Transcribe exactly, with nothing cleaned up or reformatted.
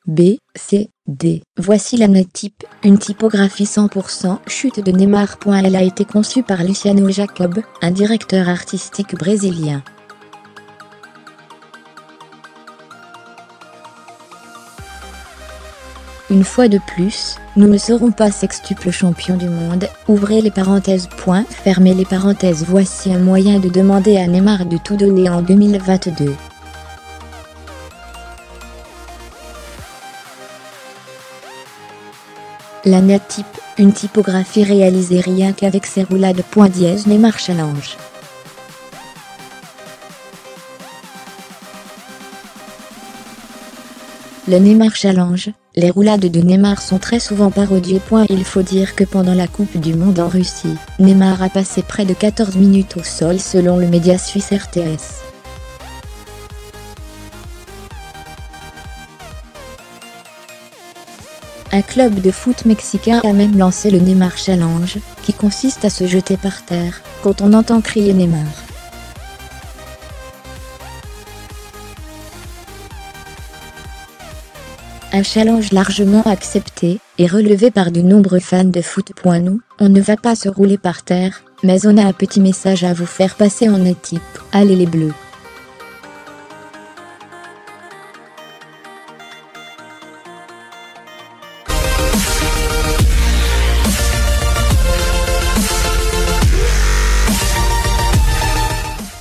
B, C, D. Voici la note type, une typographie cent pour cent chute de Neymar. Elle a été conçue par Luciano Jacob, un directeur artistique brésilien. Une fois de plus, nous ne serons pas sextuples champions du monde, ouvrez les parenthèses point, fermez les parenthèses. Voici un moyen de demander à Neymar de tout donner en deux mille vingt-deux. La note type, une typographie réalisée rien qu'avec ses roulades. Point dièse Neymar Challenge. Le Neymar Challenge, les roulades de Neymar sont très souvent parodiées. Il faut dire que pendant la Coupe du Monde en Russie, Neymar a passé près de quatorze minutes au sol selon le média suisse R T S. Un club de foot mexicain a même lancé le Neymar Challenge, qui consiste à se jeter par terre quand on entend crier Neymar. Un challenge largement accepté et relevé par de nombreux fans de foot. Nous, on ne va pas se rouler par terre, mais on a un petit message à vous faire passer en note type. Allez les Bleus!